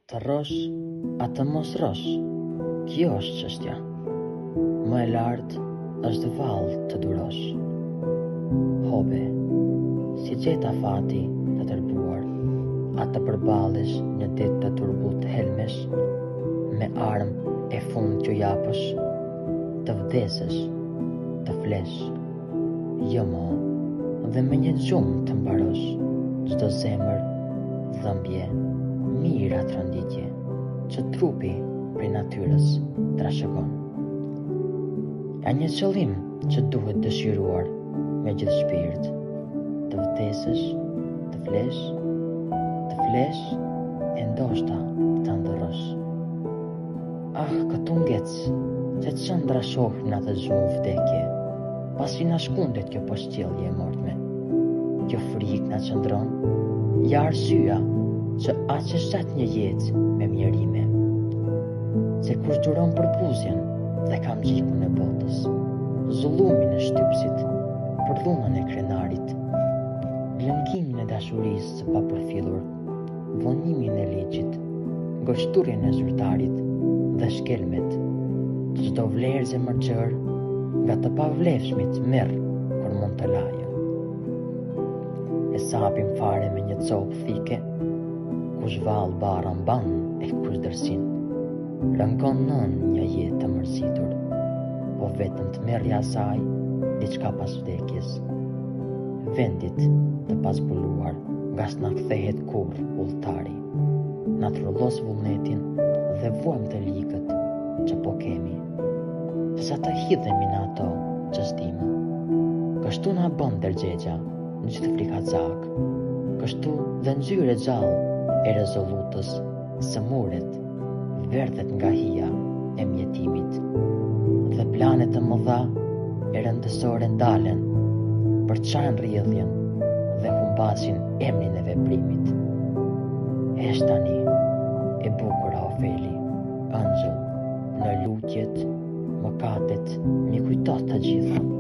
Të rrosh, a të mos rrosh, kjo është çështja. Më e lartë është vallë të durosh. Hobe, si gjeta fati të tërbuar, a të përballesh një ditë të turbut helmesh, me armë e fund që japësh, të vdesësh, të flesh, jo mo, dhe me një gjumë të mbarosh, çdo zemër, dhëmbje, mira tronditje, që trupi prej natyrës trashëgon. A një qëllim që duhet dëshiruar me gjithë shpirt, të vdesësh, të flesh, e ndoshta të ndërrosh. Ah, këtu ngec, që qëndra shohim në atë gjumë vdekje, pasi na shkundet kjo poshtjellje e mortme. Kjo frikë na qëndron, ja arsyeja që aq e shat një jetë me mjerime. Se kur zgjuron për buzjen dhe kam gjikun e botës, zullumin e shtypsit, për dhunën e krenarit, lëngimin e dashurisë së papërfillur, vonimin e ligjit, gështurjen e zyrtarit dhe shkelmet, që çdo vlerë zemërgjër nga të pavlefshmit merr kur mund të lajë. E sapim fare me një copë thike, kush vallë bara mban e kush dërsin. Rëngon nën një jetë të mërzitur, po vetëm të merrja asaj diçka pas vdekjes. Vendit të pasbuluar nga s'na kthehet kurrë udhëtari. Na trullos vullnetin dhe vuajmë të ligët që po kemi. Sa të hidhemi në ato që s'dimo. Kështu na bën dërgjegja në gjithë frikazak. Kështu dhe ngjyrë e gjallë e rezolutës së muret verdhet nga hija e mjetimit, dhe planet të mëdha e rëndësore ndalen për çajnë rrjedhjen dhe humbasin emrin e veprimit. Hesh tani e bukur Ofeli, ëngjëll, në lutjet, mëkatet, mi kujtot të gjitha.